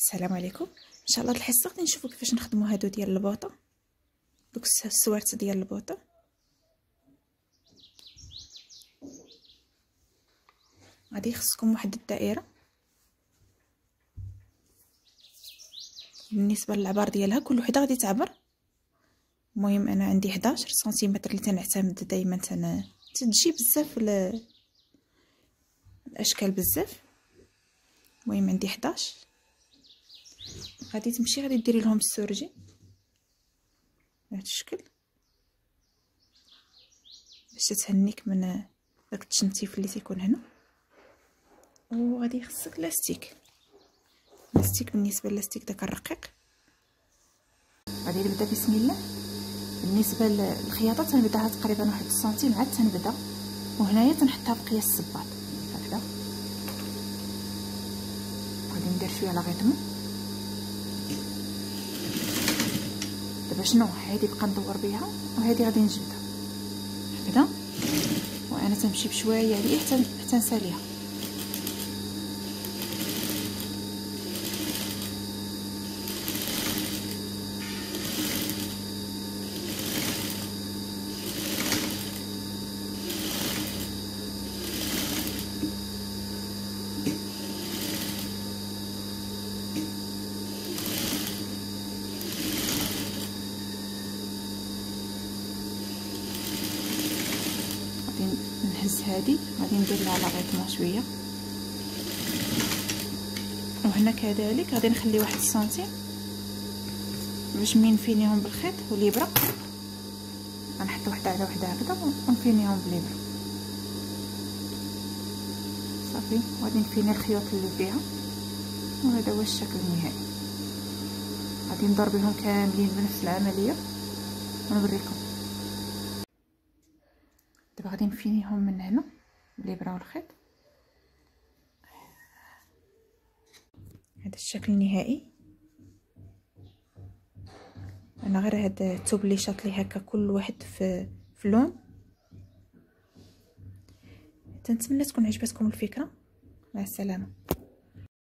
السلام عليكم. ان شاء الله الحصه غادي نشوفوا كيفاش نخدموا هادو ديال البوطه، دوك السوارت ديال البوطه. غادي يخصكم واحد الدائره بالنسبه للعبار ديالها، كل وحده غادي تعبر. المهم انا عندي 11 سنتيمتر اللي تنعتمد دائما تجي بزاف الاشكال بزاف. المهم عندي 11. غادي تمشي غادي ديري لهم السورجي بهذا الشكل باش تهنيك من داك التشنتيف اللي تيكون هنا. وغادي يخصك لاستيك بالنسبه للاستيك داك الرقيق. غادي نبدا بسم الله. بالنسبه للخياطه تنبداها تقريبا 1 سنتيم عاد تنبدا، وهنايا تنحطها بقياس الصباط هكذا. غادي ندير شويه على غيطمو. دابا شنو هادي بقى ندور بها، وهادي غادي نجبدها هكذا، وانا تنمشي بشويه عليه حتى نساليها. نهز هادي غادي ندير لها على غيطمو شويه، وهنا كذلك غادي نخلي 1 سنتيم باش مين نفينيهم بالخيط والابره. غنحط وحده على وحده هكذا ونفينيهم بالابره صافي. وغادي نفيني الخيوط اللي فيها، وهذا هو الشكل النهائي. غادي ندور بهم كاملين بنفس العمليه ونوريكم. دابا غادي نفينيهم من هنا بالابره والخيط. هذا الشكل النهائي. انا غير هاد التوبليشات لي هكا كل واحد في لون. تنتمنى تكون عجبتكم الفكره. مع السلامه.